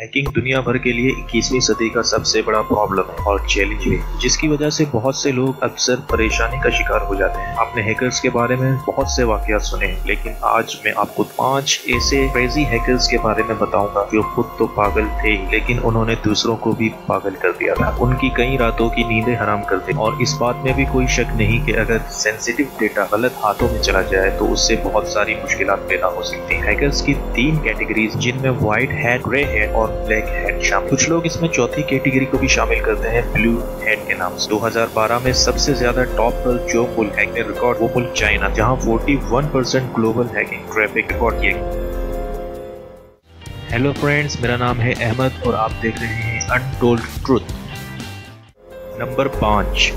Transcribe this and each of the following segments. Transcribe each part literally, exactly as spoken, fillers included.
Hacking दुनिया भर के लिए इक्कीसवीं सदी का सबसे बड़ा प्रॉब्लम है और चैलेंज है, जिसकी वजह से बहुत से लोग अक्सर परेशानी का शिकार हो जाते हैं। आपने हैकर्स के बारे में बहुत से वाकयात सुने हैं, लेकिन आज मैं आपको पांच ऐसे क्रेजी हैकर्स के बारे में बताऊंगा जो खुद तो पागल थे, लेकिन उन्होंने दूसरों को भी पागल कर दिया था। उनकी कई रातों की नींदें हराम कर दी और इस बात में भी कोई शक नहीं कि अगर सेंसिटिव डेटा गलत हाथों में चला जाए तो उससे बहुत सारी मुश्किलात पैदा हो सकती हैं। हैकर्स की तीन कैटेगरीज, जिनमें व्हाइट हैट, ग्रे हैट और ब्लैक हैट शामिल। कुछ लोग इसमें चौथी कैटेगरी को भी शामिल करते हैं, ब्लू हैट के नाम से। दो हज़ार बारह में सबसे ज्यादा टॉप पर जो मुल्क हैक ने रिकॉर्ड, वो मुल्क चाइना, जहां इकतालीस percent global hacking traffic record किया गया। हेलो फ्रेंड्स, मेरा नाम है अहमद और आप देख रहे हैं अनटोल्ड ट्रुथ। नंबर पाँच,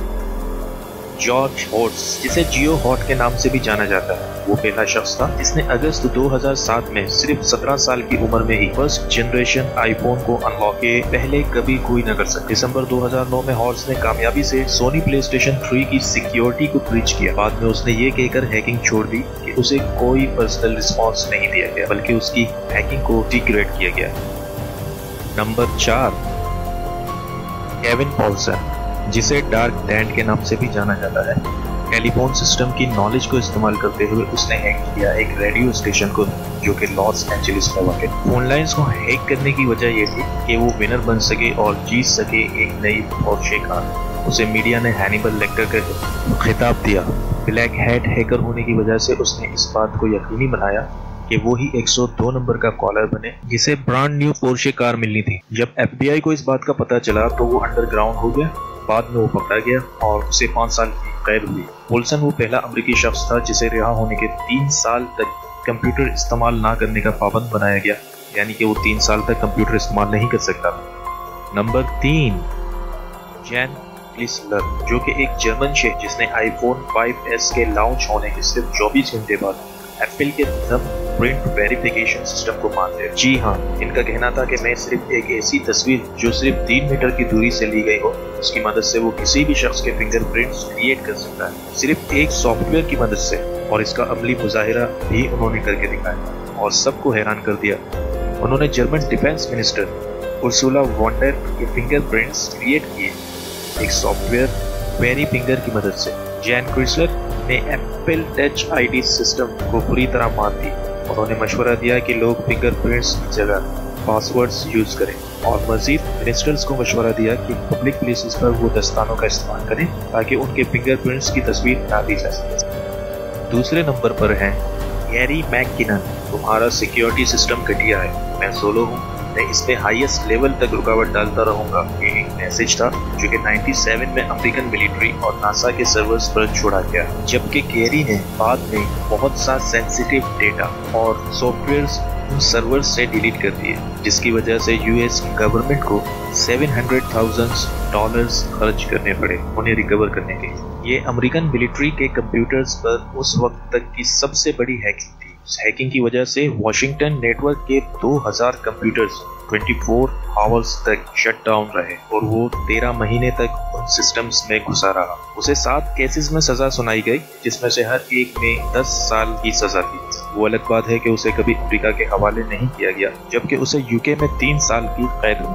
जॉर्ज हॉट्स, जिसे जियो हॉट के नाम से भी जाना जाता है। वो पहला शख्स था जिसने अगस्त दो हज़ार सात में सिर्फ सत्रह साल की उम्र में ही फर्स्ट जनरेशन आईफोन को अनलॉक किए, पहले कभी कोई न कर सका। दिसंबर दो हज़ार नौ में हॉट्स ने कामयाबी से सोनी प्ले स्टेशन थ्री की सिक्योरिटी को ब्रीच किया। बाद में उसने ये कहकर हैकिंग छोड़ दी कि उसे कोई पर्सनल रिस्पॉन्स नहीं दिया गया, बल्कि उसकी हैकिंग को डिग्रेड किया गया। नंबर चार, केविन पॉल्सन, जिसे डार्क डैंड के नाम से भी जाना जाता है। टेलीफोन सिस्टम की नॉलेज को इस्तेमाल करते हुए उसने हैक किया एक रेडियो स्टेशन को, जो कि लॉस एंजलिस में वाक़ है। फोन लाइन्स को हैक करने की वजह यह थी कि वो विनर बन सके और जीत सके एक नई पोर्शे कार। उसे मीडिया ने हैनिबल लेक्टर का खिताब दिया। ब्लैक हैट हैकर होने की वजह से उसने इस बात को यकीनी बनाया कि वो ही एक सौ दो नंबर का कॉलर बने, जिसे ब्रांड न्यू पोर्शे कार मिलनी थी। जब एफ बी आई को इस बात का पता चला तो वो अंडरग्राउंड हो गया। बाद में वो पकड़ा गया और उसे पाँच साल की कैद हुई। पोल्सन वो पहला अमेरिकी शख्स था जिसे रिहा होने के तीन साल तक कंप्यूटर इस्तेमाल ना करने का पाबंद बनाया गया, यानी कि वो तीन साल तक कंप्यूटर इस्तेमाल नहीं कर सकता। नंबर तीन, जैन क्लिसलर, जो कि एक जर्मन शेख जिसने आईफोन फाइव एस के लॉन्च होने के सिर्फ चौबीस घंटे बाद एप्पल के थंब प्रिंट वेरिफिकेशन सिस्टम को मान लिया। जी हाँ, इनका कहना था कि मैं सिर्फ एक ऐसी तस्वीर जो सिर्फ तीन मीटर की दूरी से ली गई हो, उसकी मदद से वो किसी भी शख्स के फिंगरप्रिंट्स क्रिएट कर सकता है, सिर्फ एक सॉफ्टवेयर की मदद से। और इसका अमली मुजाहिरा भी उन्होंने करके दिखाया और सबको हैरान कर दिया। उन्होंने German defence minister Ursula von der के फिंगरप्रिंट्स क्रिएट किए एक सॉफ्टवेयर वेरी फिंगर की मदद से। जैन क्रिसलर ने एप्पल टच आईडी सिस्टम को पूरी तरह मान दी। उन्होंने मशवरा दिया कि लोग फिंगरप्रिंट्स की जगह पासवर्ड्स यूज करें और मजीद मिनिस्टर्स को मशवरा दिया कि पब्लिक प्लेसेस पर वो दस्तानों का इस्तेमाल करें ताकि उनके फिंगरप्रिंट्स की तस्वीर ना दी जा सके। दूसरे नंबर पर हैं गैरी मैककिनन। तुम्हारा सिक्योरिटी सिस्टम घटिया है, मैं सोलो हूँ, मैं इस पे हाईएस्ट लेवल तक रुकावट डालता रहूंगा। ये एक मैसेज था जो कि सत्तानवे में अमेरिकन मिलिट्री और नासा के सर्वर्स पर छोड़ा गया, जबकि गैरी ने बाद में बहुत सा सेंसिटिव डेटा और सॉफ्टवेयर्स उन सर्वर्स से डिलीट कर दिए, जिसकी वजह से यूएस गवर्नमेंट को सात सौ हज़ार डॉलर्स खर्च करने पड़े उन्हें रिकवर करने के लिए। ये अमेरिकन मिलिट्री के कंप्यूटर्स पर उस वक्त तक की सबसे बड़ी हैकिंग थी। इस हैकिंग की वजह से वॉशिंगटन नेटवर्क के दो हज़ार कंप्यूटर्स चौबीस आवर्स तक शट डाउन रहे और वो तेरह महीने तक उन सिस्टम्स में घुसा रहा। उसे सात केसेस में सजा सुनाई गई, जिसमें से हर एक में दस साल की सजा थी। वो अलग बात है कि उसे कभी अफ्रीका के हवाले नहीं किया गया, जबकि उसे यूके में तीन साल की कैद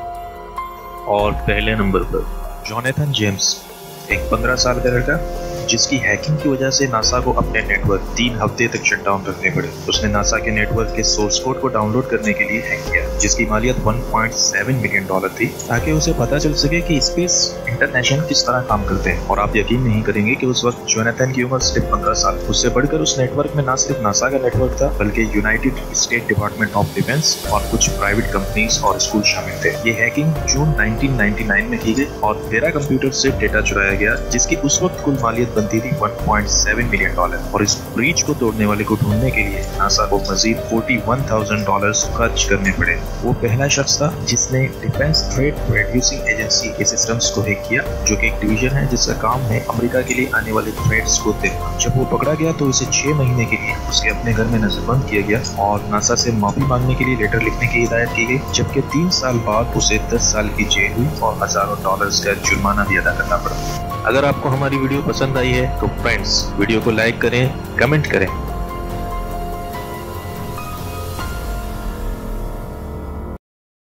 हुई। और पहले नंबर पर जोनाथन जेम्स, एक पंद्रह साल का लड़का जिसकी हैकिंग की वजह से नासा को अपने नेटवर्क तीन हफ्ते तक शट डाउन रखने पड़े। उसने नासा के नेटवर्क के सोर्स कोड को डाउनलोड करने के लिए हैक किया, जिसकी मालियत एक पॉइंट सात मिलियन डॉलर थी, ताकि उसे पता चल सके कि स्पेस इंटरनेशनल किस तरह काम करते हैं। और आप यकीन नहीं करेंगे कि उस वक्त जोनाथन की उम्र सिर्फ पंद्रह साल। उससे बढ़कर उस नेटवर्क में न सिर्फ नासा का नेटवर्क था, बल्कि United State department of defence और कुछ प्राइवेट कंपनीज और स्कूल शामिल थे। ये hacking June nineteen ninety nine में की गई और तेरह कंप्यूटर से डेटा चुराया गया, जिसकी उस वक्त कुल मालियत बनती थी एक पॉइंट सात मिलियन डॉलर। और इस ब्रीच को तोड़ने वाले को ढूंढने के लिए नासा को मजीद इकतालीस हज़ार डॉलर्स खर्च करने पड़े। वो पहला शख्स था जिसने डिफेंस थ्रेट रिड्यूसिंग एजेंसी के सिस्टम्स को हैक किया, जो कि एक डिवीजन है जिसका काम है अमेरिका के लिए आने वाले थ्रेट्स को देखना। जब वो पकड़ा गया तो उसे छह महीने के लिए उसके अपने घर में नजरबंद किया गया और नासा से माफी मांगने के लिए लेटर लिखने की हिदायत की गई, जबकि तीन साल बाद उसे दस साल की जेल हुई और हजारों डॉलर्स का जुर्माना भी अदा करना पड़ा। अगर आपको हमारी वीडियो पसंद आई है तो फ्रेंड्स वीडियो को लाइक करें, कमेंट करें